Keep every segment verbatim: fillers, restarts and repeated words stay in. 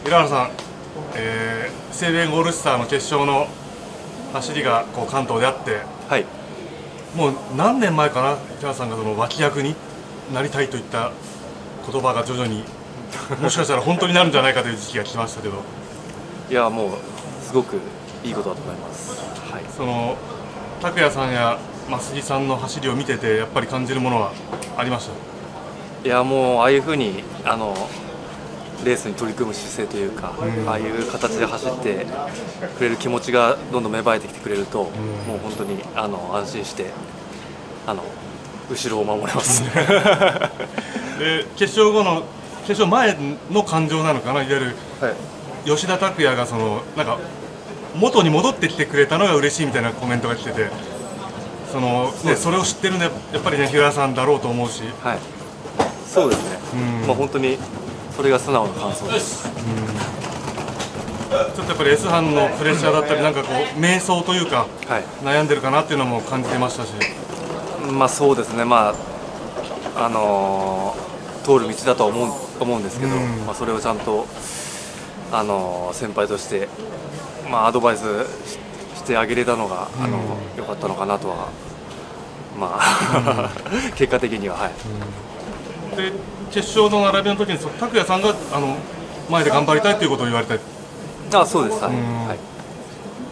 平原さん、えー、西米オールスターの決勝の走りがこう関東であって、 はい、 もう何年前かな、平原さんがその脇役になりたいといった言葉が徐々にもしかしたら本当になるんじゃないかという時期が来ましたけど、 いやもうすごくいいことだと思います。はい、 その拓也さんや増木さんの走りを見ててやっぱり感じるものはありました？ いやもうああいうふうにあのレースに取り組む姿勢というか、うん、ああいう形で走ってくれる気持ちがどんどん芽生えてきてくれると、うん、もう本当にあの安心してあの後ろを守れますで決勝後の決勝前の感情なのかな、いわゆる、はい、吉田拓也がそのなんか元に戻ってきてくれたのが嬉しいみたいなコメントが来てて、そのね、それを知ってるのはやっぱりね、平原さんだろうと思うし、 はい、そうですね、うん、まあ本当にそれが素直な感想です。うん、 ちょっとやっぱり S 班のプレッシャーだったり、なんかこう迷走というか、はい、悩んでるかなっていうのも感じてましたし、 まあそうですね、まああのー、通る道だとは思う思うんですけど、うん、まあそれをちゃんとあのー、先輩として、まあ、アドバイス し, してあげれたのが、うん、あの良かったのかなとは、まあ、うん、結果的にははい。 うん、で決勝の並びの時に拓也さんがあの前で頑張りたいということを言われたい。 あ、そうです、はい、はい、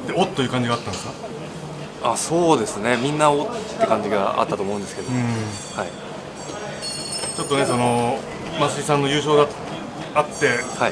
でおっという感じがあったんですか？ あ、そうですね、みんなおって感じがあったと思うんですけど、はい、 ちょっとね、その増井さんの優勝があって、はい、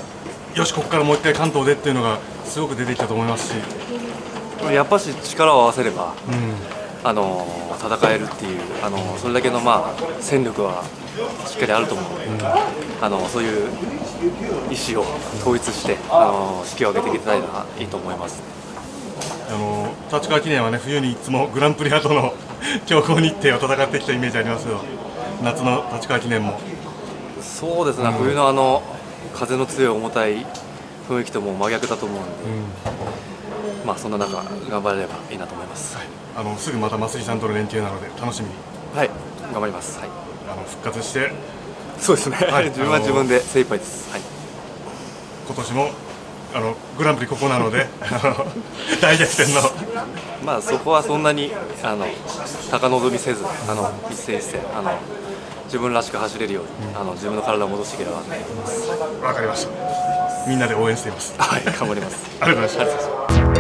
よしここからもう一回関東でっていうのがすごく出てきたと思いますし、 やっぱし力を合わせれば、うん、あの戦えるっていう、あのそれだけの、まあ、戦力はしっかりあると思うので、うん、あのそういう意思を統一して、あの士気を上げていきたいないいと思います。 あの立川記念はね、冬にいつもグランプリ後の強行日程を戦ってきたイメージありますけど、夏の立川記念もそうですね、うん、冬のあの風の強い重たい雰囲気とも真逆だと思うので、うん、まあそんな中頑張れればいいなと思います。はい、 あのすぐまた増井さんとの連携なので楽しみに。 はい、頑張ります。はい、 あの復活して、 そうですね、はい、自分は自分で精一杯です。はい、 今年もあのグランプリここなので大逆転のまあそこはそんなにあの高望みせず、あの一戦一戦あの自分らしく走れるように、うん、あの自分の体を戻していければと思います。 わかりました。みんなで応援しています。 はい、頑張ります。 ありがとうございました。